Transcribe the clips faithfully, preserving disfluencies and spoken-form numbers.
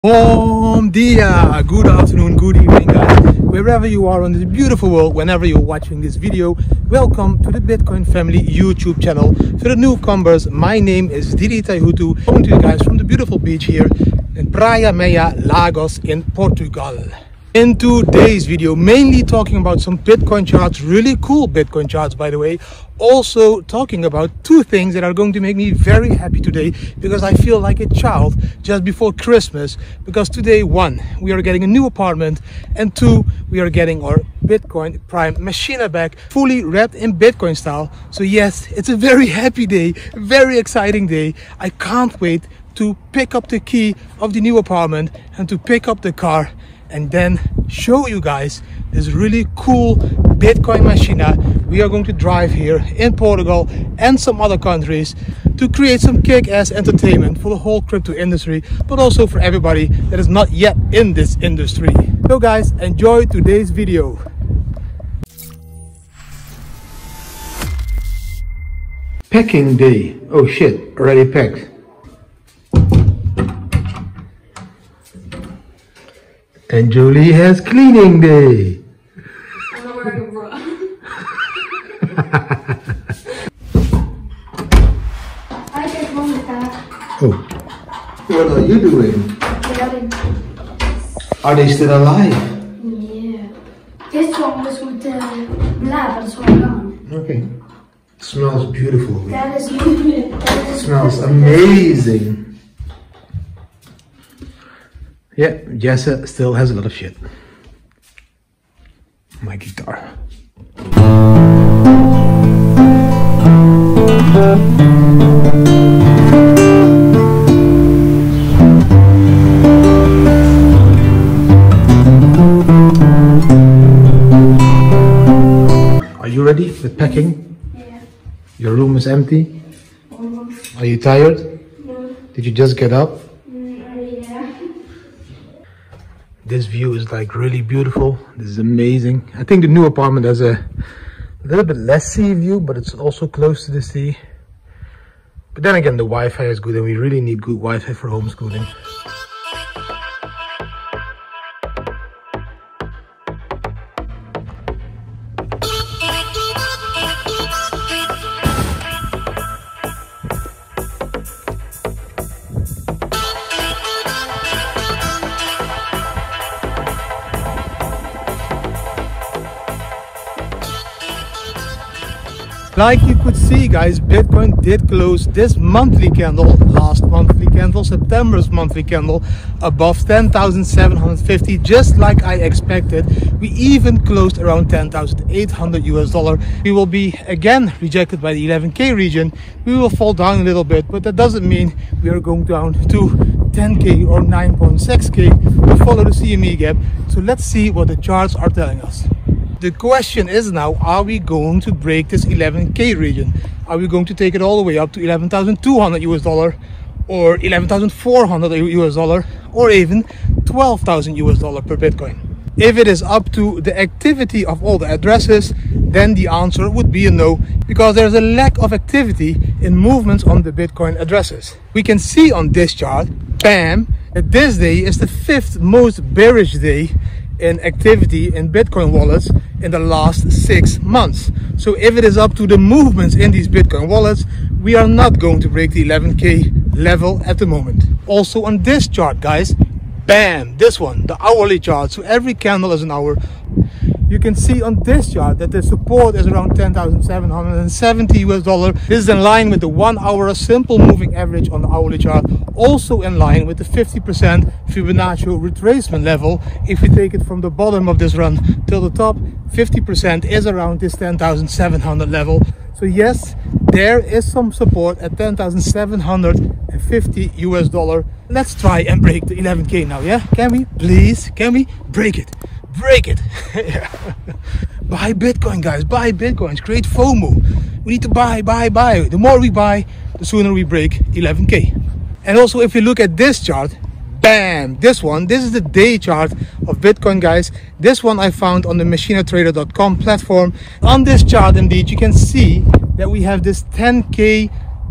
Bom dia, good afternoon, good evening guys, wherever you are on this beautiful world, whenever you're watching this video. Welcome to the Bitcoin Family YouTube channel. For the newcomers, my name is Didi Taihutu, coming to you guys from the beautiful beach here in Praia Meia, Lagos in Portugal. In today's video, mainly talking about some Bitcoin charts, really cool Bitcoin charts by the way. Also talking about two things that are going to make me very happy today, because I feel like a child just before Christmas. Because today, one, we are getting a new apartment, and two, we are getting our Bitcoin Prime Machina back, fully wrapped in Bitcoin style. So yes, it's a very happy day, very exciting day. I can't wait to pick up the key of the new apartment and to pick up the car and then show you guys this really cool Bitcoin Machina. We are going to drive here in Portugal and some other countries to create some kick-ass entertainment for the whole crypto industry, but also for everybody that is not yet in this industry. So guys, enjoy today's video. Packing day. Oh shit, already packed. And Julie has cleaning day. I'm not wearing a bra. I take home with that. Oh. What are you doing? Are they still alive? Yeah. This one was with the lab, that's what I got. Okay. Smells beautiful. That is that is Smells amazing. Yeah, Jessa still has a lot of shit. My guitar. Are you ready with packing? Yeah. Your room is empty? Almost. Are you tired? No. Did you just get up? Mm, yeah. This view is like really beautiful. This is amazing. I think the new apartment has a little bit less sea view, but it's also close to the sea. But then again, the Wi-Fi is good and we really need good Wi-Fi for homeschooling. Like you could see guys, Bitcoin did close this monthly candle, last monthly candle, September's monthly candle, above ten thousand seven hundred fifty, just like I expected. We even closed around ten thousand eight hundred U S dollar. We will be again rejected by the eleven K region. We will fall down a little bit, but that doesn't mean we are going down to ten K or nine point six K. We follow the C M E gap. So let's see what the charts are telling us. The question is now, are we going to break this eleven K region? Are we going to take it all the way up to eleven thousand two hundred U S dollar, or eleven thousand four hundred U S dollar, or even twelve thousand U S dollar per Bitcoin? If it is up to the activity of all the addresses, then the answer would be a no, because there's a lack of activity in movements on the Bitcoin addresses. We can see on this chart, bam, that this day is the fifth most bearish day in activity in Bitcoin wallets in the last six months. So if it is up to the movements in these Bitcoin wallets, we are not going to break the eleven K level at the moment. Also on this chart guys, bam, this one, the hourly chart. So every candle is an hour. You can see on this chart that the support is around ten thousand seven hundred seventy U S dollar. This is in line with the one hour simple moving average on the hourly chart. Also in line with the fifty percent Fibonacci retracement level. If we take it from the bottom of this run till the top, fifty percent is around this ten thousand seven hundred level. So yes, there is some support at ten thousand seven hundred fifty U S dollar. Let's try and break the eleven K now, yeah? Can we? Please, can we? Break it. Break it. Buy Bitcoin guys, buy Bitcoins, create FOMO. We need to buy, buy, buy. The more we buy, the sooner we break eleven K. And also if you look at this chart, bam, this one, this is the day chart of Bitcoin guys. This one I found on the machina trader dot com platform. On this chart indeed you can see that we have this ten K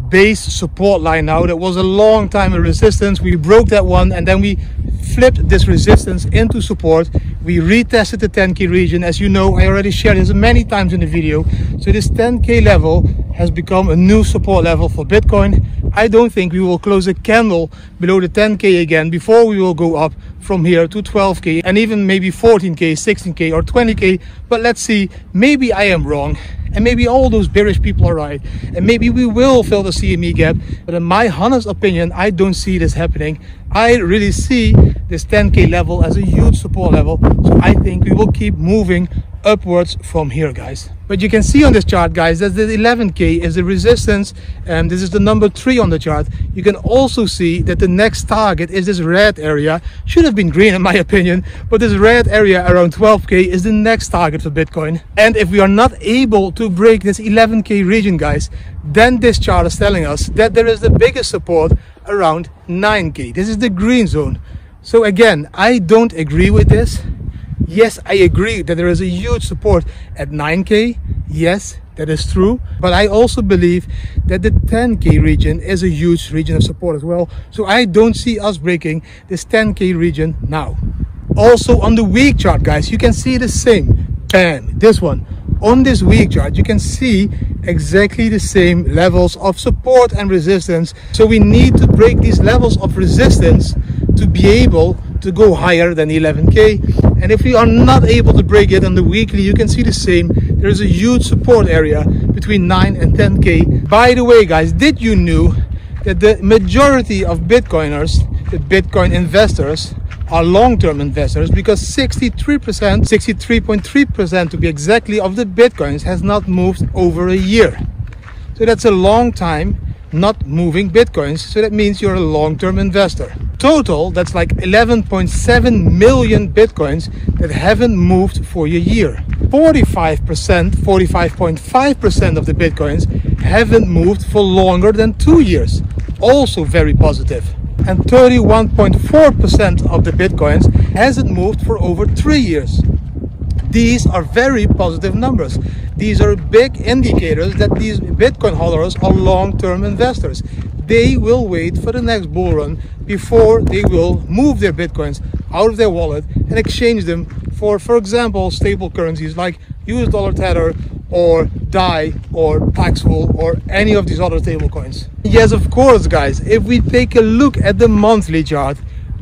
base support line now. That was a long time a resistance. We broke that one and then we flipped this resistance into support. We retested the ten K region. As you know, I already shared this many times in the video. So this ten K level has become a new support level for Bitcoin. I don't think we will close a candle below the ten K again before we will go up from here to twelve K and even maybe fourteen K, sixteen K or twenty K. But let's see, maybe I am wrong and maybe all those bearish people are right and maybe we will fill the C M E gap. But in my honest opinion, I don't see this happening. I really see this ten K level as a huge support level. So I think we will keep moving upwards from here, guys. But you can see on this chart, guys, that the eleven K is the resistance, and this is the number three on the chart. You can also see that the next target is this red area. Should have been green in my opinion, but this red area around twelve K is the next target for Bitcoin. And if we are not able to break this eleven K region, guys, then this chart is telling us that there is the biggest support around nine K. This is the green zone. So again, I don't agree with this. Yes, I agree that there is a huge support at nine K. Yes, that is true. But I also believe that the ten K region is a huge region of support as well. So I don't see us breaking this ten K region now. Also on the week chart, guys, you can see the same. Bam, this one. On this week chart, you can see exactly the same levels of support and resistance. So we need to break these levels of resistance to be able to go higher than eleven K. And if we are not able to break it on the weekly, you can see the same. There is a huge support area between nine and ten K. By the way, guys, did you know that the majority of Bitcoiners, the Bitcoin investors, are long-term investors? Because sixty-three percent, sixty-three point three percent to be exactly, of the Bitcoins has not moved over a year. So that's a long time not moving Bitcoins. So that means you're a long-term investor. Total, that's like eleven point seven million Bitcoins that haven't moved for a year. forty-five percent, forty-five point five percent of the Bitcoins haven't moved for longer than two years. Also very positive. And thirty-one point four percent of the Bitcoins hasn't moved for over three years. These are very positive numbers. These are big indicators that these Bitcoin holders are long-term investors. They will wait for the next bull run before they will move their Bitcoins out of their wallet and exchange them for, for example, stable currencies like U S dollar Tether or D A I or Paxful or any of these other stable coins. Yes, of course, guys, if we take a look at the monthly chart,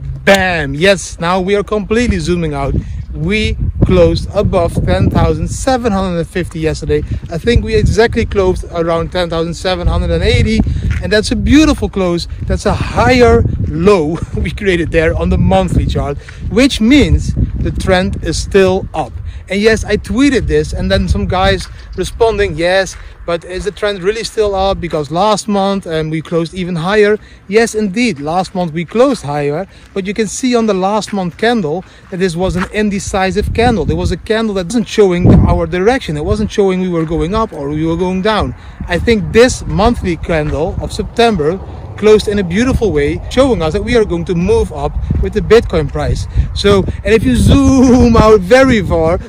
bam, yes, now we are completely zooming out. We closed above ten thousand seven hundred fifty yesterday. I think we exactly closed around ten thousand seven hundred eighty, and that's a beautiful close. That's a higher low we created there on the monthly chart, which means the trend is still up. And yes, I tweeted this and then some guys responding, yes, but is the trend really still up? Because last month um, we closed even higher. Yes, indeed, last month we closed higher, but you can see on the last month candle that this was an indecisive candle. There was a candle that wasn't showing our direction. It wasn't showing we were going up or we were going down. I think this monthly candle of September closed in a beautiful way, showing us that we are going to move up with the Bitcoin price. So, and if you zoom out very far,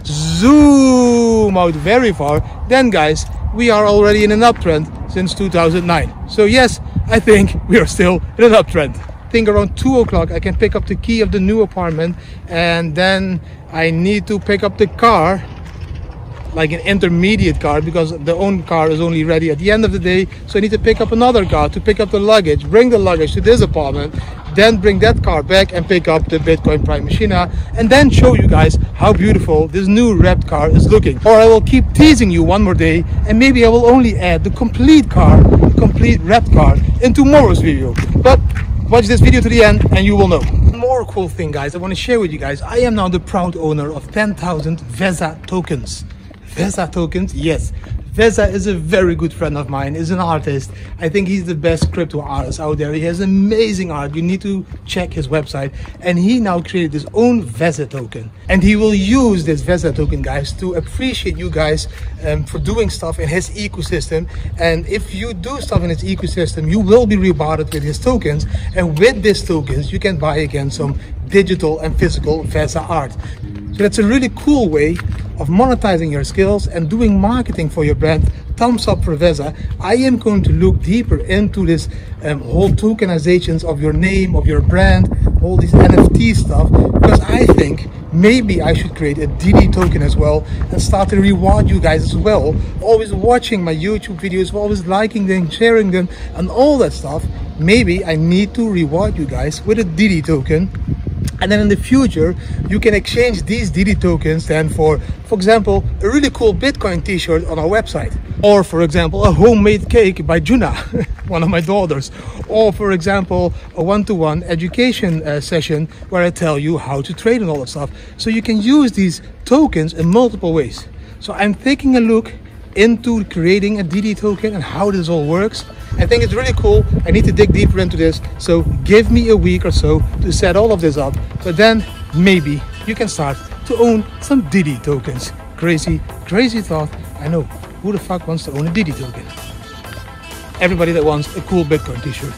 zoom out very far, then guys, we are already in an uptrend since two thousand nine. So yes, I think we are still in an uptrend. I think around two o'clock I can pick up the key of the new apartment, and then I need to pick up the car, like an intermediate car, because the own car is only ready at the end of the day. So I need to pick up another car to pick up the luggage, bring the luggage to this apartment, then bring that car back and pick up the Bitcoin Prime Machina, and then show you guys how beautiful this new wrapped car is looking. Or I will keep teasing you one more day, and maybe I will only add the complete car, the complete wrapped car in tomorrow's video. But watch this video to the end and you will know. One more cool thing, guys, I want to share with you guys. I am now the proud owner of ten thousand Veza tokens. Veza tokens, yes. Veza is a very good friend of mine. He's an artist. I think he's the best crypto artist out there. He has amazing art. You need to check his website. And he now created his own Veza token. And he will use this Veza token, guys, to appreciate you guys um, for doing stuff in his ecosystem. And if you do stuff in his ecosystem, you will be rewarded with his tokens. And with these tokens, you can buy again some digital and physical Veza art. So that's a really cool way of monetizing your skills and doing marketing for your brand thumbs up for Veza. I am going to look deeper into this um, whole tokenizations of your name, of your brand, all these N F T stuff, because I think maybe I should create a Didi token as well and start to reward you guys as well. Always watching my YouTube videos, always liking them, sharing them, and all that stuff. Maybe I need to reward you guys with a Didi token. And then in the future, you can exchange these Didi tokens then for, for example, a really cool Bitcoin t-shirt on our website. Or for example, a homemade cake by Juna, one of my daughters. Or for example, a one-to-one education uh, session where I tell you how to trade and all that stuff. So you can use these tokens in multiple ways. So I'm taking a look into creating a Didi token and how this all works. I think it's really cool. I need to dig deeper into this. So give me a week or so to set all of this up. But then maybe you can start to own some Didi tokens. Crazy, crazy thought. I know. Who the fuck wants to own a Didi token? Everybody that wants a cool Bitcoin t-shirt.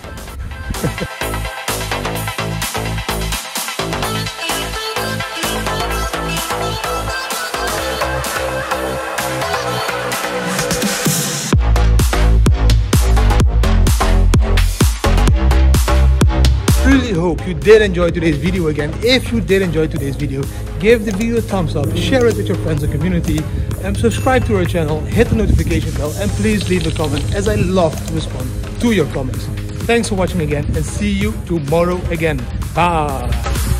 Really hope you did enjoy today's video again. If you did enjoy today's video, give the video a thumbs up, share it with your friends and community, and subscribe to our channel, hit the notification bell, and please leave a comment, as I love to respond to your comments. Thanks for watching again, and see you tomorrow again. Bye.